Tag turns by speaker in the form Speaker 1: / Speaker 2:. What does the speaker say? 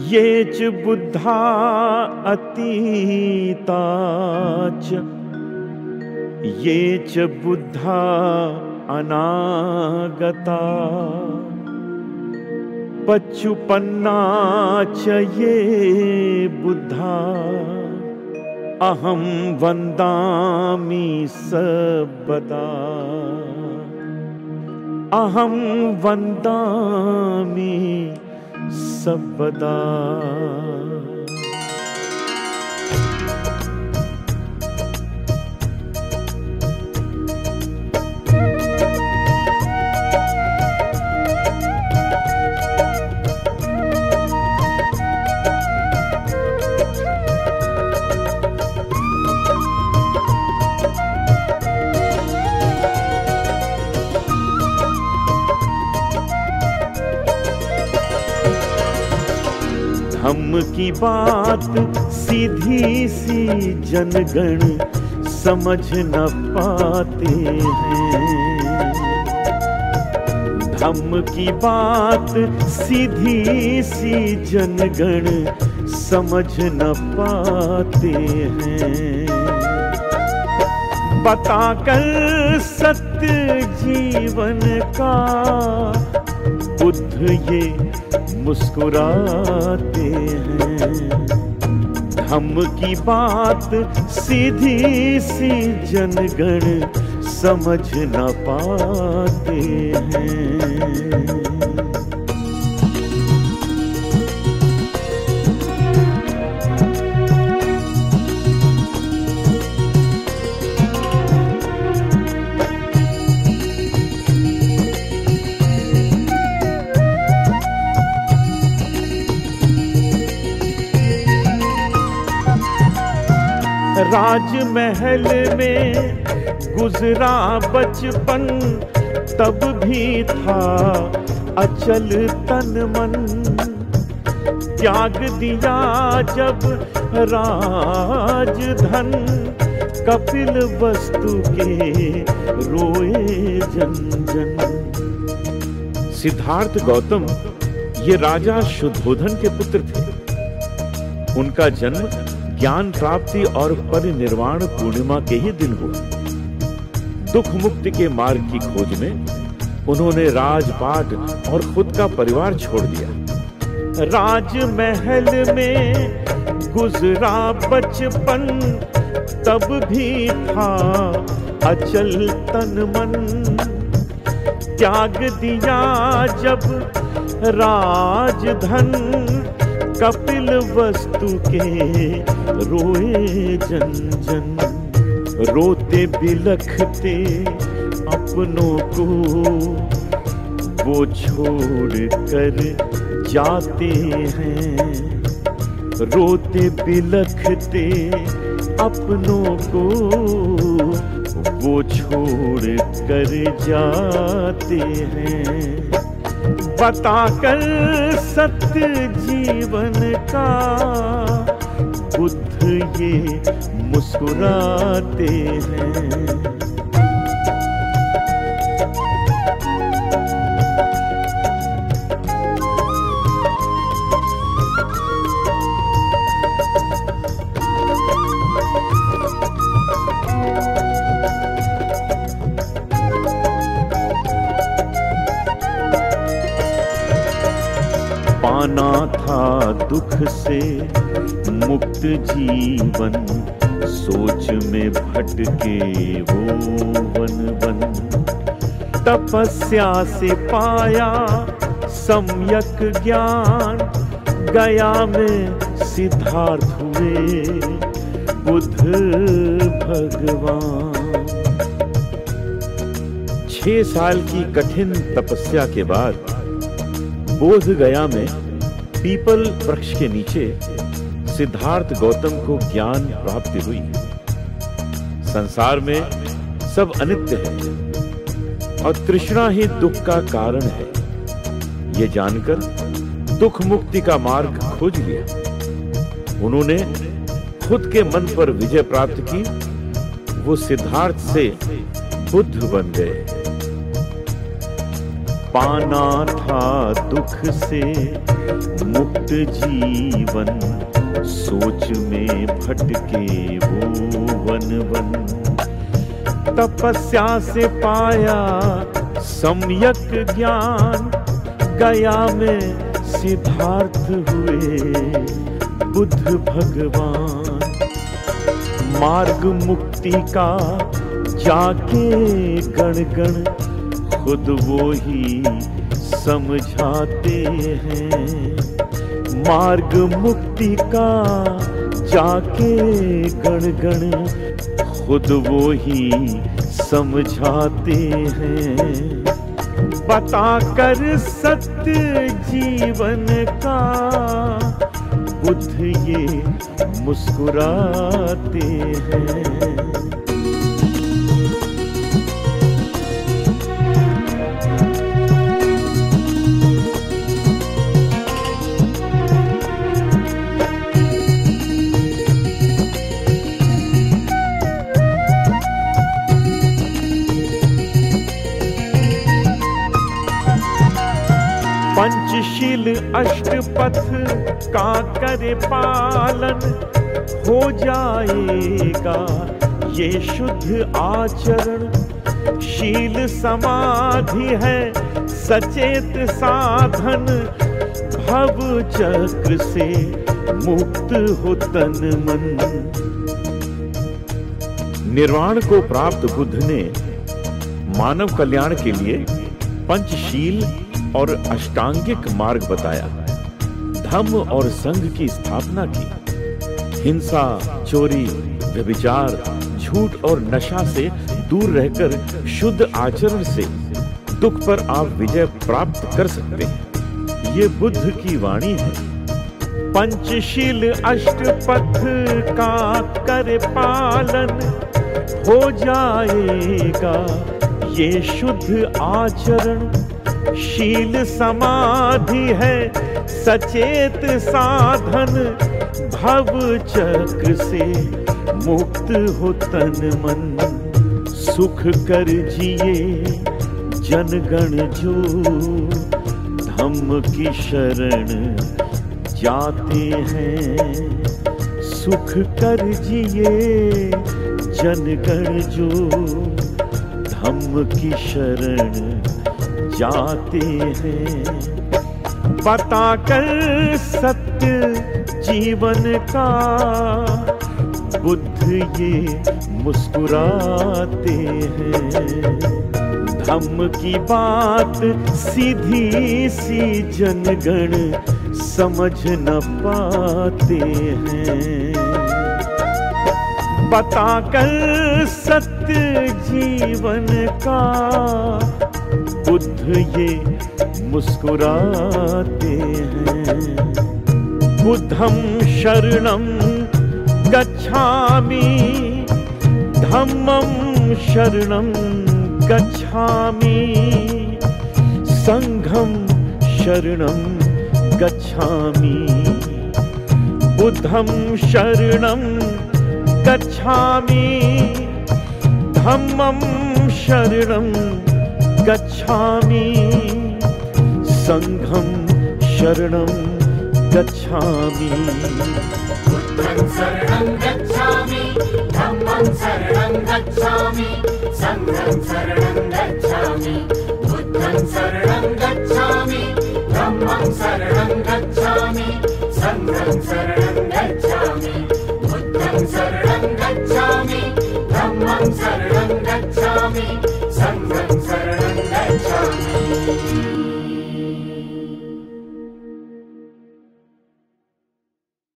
Speaker 1: ये च बुद्धा अतीता च ये च बुद्धा अनागता पच्चुपन्ना च ये बुद्धा अहं वन्दामि सर्वदा अहं वन्दामि सर्वदा। धम्म की बात सीधी सी जनगण समझ न पाते हैं। धम्म की बात सीधी सी जनगण समझ न पाते हैं। बताकर सत्य जीवन का बुद्ध ये मुस्कुराते हैं। धम्म की बात सीधी सी जनगण समझ न पाते हैं। राजमहल में गुजरा बचपन तब भी था अचल तन मन। त्याग दिया जब राजधन कपिल वस्तु के रोए जन जन। सिद्धार्थ गौतम ये राजा शुद्धोधन के पुत्र थे। उनका जन्म ज्ञान प्राप्ति और परिनिर्वाण पूर्णिमा के ही दिन हुआ। दुख मुक्ति के मार्ग की खोज में उन्होंने राजपाट और खुद का परिवार छोड़ दिया। राजमहल में गुजरा बचपन तब भी था अचल तन मन। त्याग दिया जब राजधन कपिल वस्तु के रोए जन जन। रोते बिलखते अपनों को वो छोड़ कर जाते हैं। रोते बिलखते अपनों को वो छोड़ कर जाते हैं। बताकर सत्य जीवन का बुद्ध ये मुस्कुराते हैं। पाना था दुख से मुक्त जीवन, सोच में भटके वो वन वन। तपस्या से पाया सम्यक ज्ञान, गया में सिद्धार्थ हुए बुद्ध भगवान। 6 साल की कठिन तपस्या के बाद बोध गया में पीपल वृक्ष के नीचे सिद्धार्थ गौतम को ज्ञान प्राप्ति हुई। संसार में सब अनित्य है और तृष्णा ही दुख का कारण है, ये जानकर दुख मुक्ति का मार्ग खोज लिया। उन्होंने खुद के मन पर विजय प्राप्त की, वो सिद्धार्थ से बुद्ध बन गए। पाना था दुख से मुक्त जीवन सोच में भटके वो वन वन। तपस्या से पाया सम्यक ज्ञान, गया में सिद्धार्थ हुए बुद्ध भगवान। मार्ग मुक्ति का जाके गण गण खुद वो ही समझाते हैं। मार्ग मुक्ति का जाके गण गण खुद वो ही समझाते हैं। बताकर सत्य जीवन का बुद्ध ये मुस्कुराते हैं। पंचशील अष्टपथ का करे पालन, हो जाएगा ये शुद्ध आचरण। शील समाधि है सचेत साधन, भव चक्र से मुक्त हो तन मन। निर्वाण को प्राप्त बुद्ध ने मानव कल्याण के लिए पंचशील और अष्टांगिक मार्ग बताया। धम्म और संघ की स्थापना की। हिंसा, चोरी, व्यभिचार, झूठ और नशा से दूर रहकर शुद्ध आचरण से दुख पर आप विजय प्राप्त कर सकते हैं। ये बुद्ध की वाणी है। पंचशील अष्टपथ का करे पालन, हो जाएगा ये शुद्ध आचरण। शील समाधि है सचेत साधन, भव चक्र से मुक्त हो तन मन। सुख कर जिए जनगण जो, धम्म की शरण जाते हैं। सुख कर जिए जनगण जो, धम्म की शरण जाते हैं। बताकर सत्य जीवन का बुद्ध ये मुस्कुराते हैं। धम्म की बात सीधी सी जनगण समझ न पाते हैं। बताकर सत्य जीवन का बुद्ध ये मुस्कुराते हैं। बुद्धं शरणं गच्छामि, धम्मं शरणं गच्छामि, संघं शरणं गच्छामि। बुद्धं शरणं गच्छामि, धम्मं शरणं गच्छामि, संघं शरणं गच्छामि।
Speaker 2: बुद्धं शरणं गच्छामि, धम्मं शरणं गच्छामि, संघं शरणं गच्छामि। बुद्धं शरणं गच्छामि, धम्मं शरणं गच्छामि, संघं शरणं गच्छामि। बुद्धं शरणं गच्छामि, धम्मं शरणं गच्छामि, संघं शरणं गच्छामि।